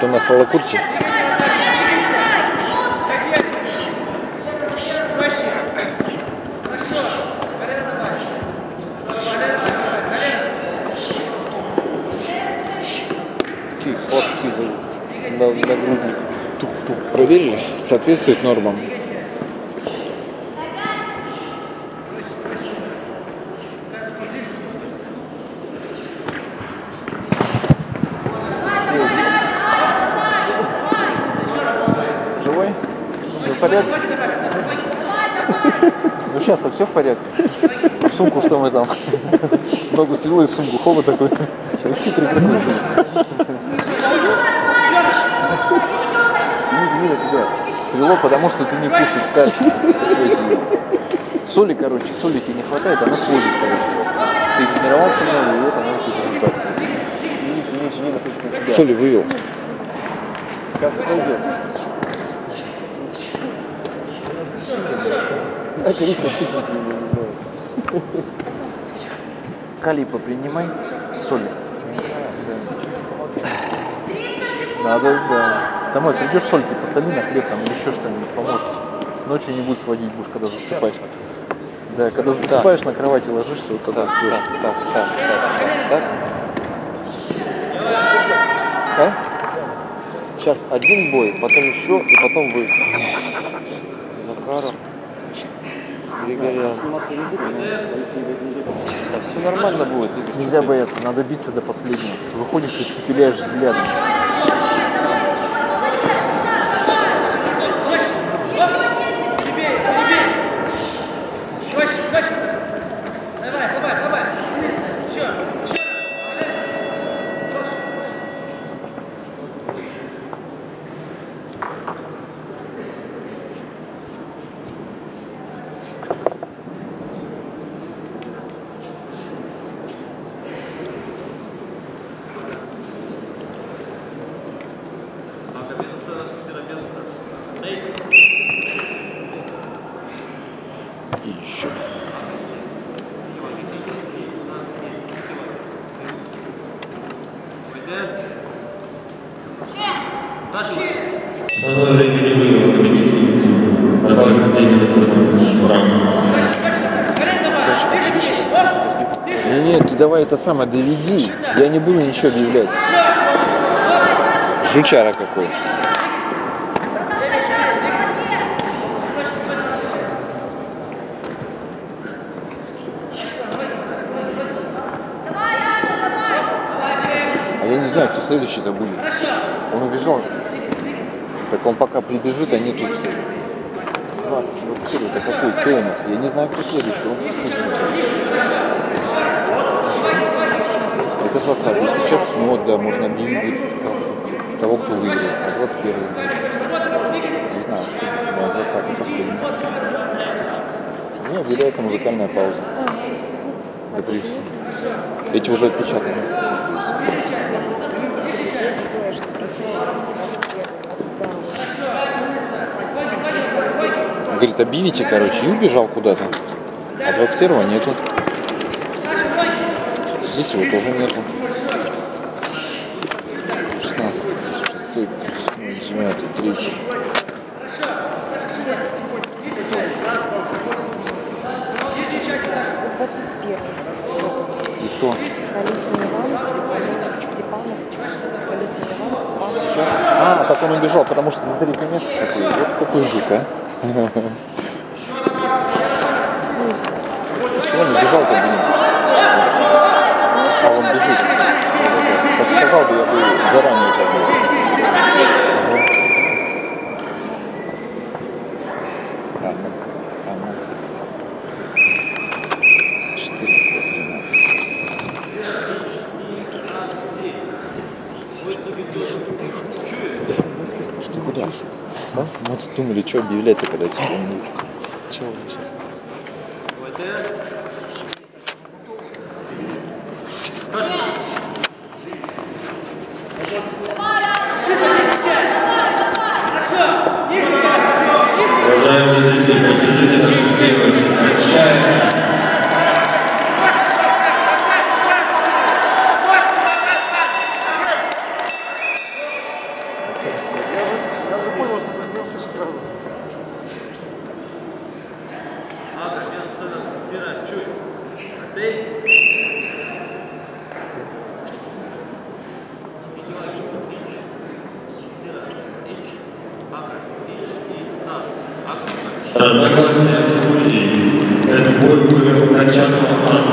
Это у нас Алакурти. Такие фотки на грудник. Тук-тук. Проверили? Соответствует нормам. Живой? Все в порядке? Ну сейчас-то все в порядке. В сумку что мы там? Ногу свело и в сумку хоба такой. Хитрый какой. Мира тебя свело, потому что ты не кушаешь кальций. Соли, короче, соли тебе не хватает, она сводит, короче. Ты тренировался много, и вот она все результат. Соли вывел. Сейчас пойдет. Калий попринимай, соли. Надо, да. Домой придешь, сольки посоли на хлеб там, или еще что-нибудь поможет. Ночью не будет сводить, будешь когда засыпать. Да, когда засыпаешь, на кровати ложишься, вот тогда спишь. Так. А? Сейчас один бой, потом еще, и потом вы. Захаров. Григорян. Так, все нормально будет. Нельзя бояться, надо биться до последнего. Выходишь и испепеляешь взглядом. И еще. Самое время не вывел победительницу. Добавим время на тот Не, ты давай это самое доведи. Я не буду ничего объявлять. Жучара какой. А я не знаю, кто следующий-то будет. Он убежал. Так он пока прибежит, они тут 20, это какой Томас. Я не знаю, кто следующий. Он это 20. Сейчас, ну вот, да, можно объявить того, кто выиграл. А 21 будет. 19, да, 20 последний. Ну, объявляется музыкальная пауза. Эти уже отпечатаны. Говорит, объявите, короче, и убежал куда-то. А 21-го нету. Здесь его тоже нету. 16, 6, 9, 3. И кто? А, так он убежал, потому что за третье место такое. Вот какой жук, а? Он убежал-то, блин. А он бежит. Как сказал бы, я бы заранее это было. Ладно. 14-13. Ты куда? А? Мы тут думали, что объявлять-то, когда тебя не... Чего вы сейчас? Уважаемые зрители, поддержите наших девочек. Отчаянно. Создавался судей, этот бой был начатым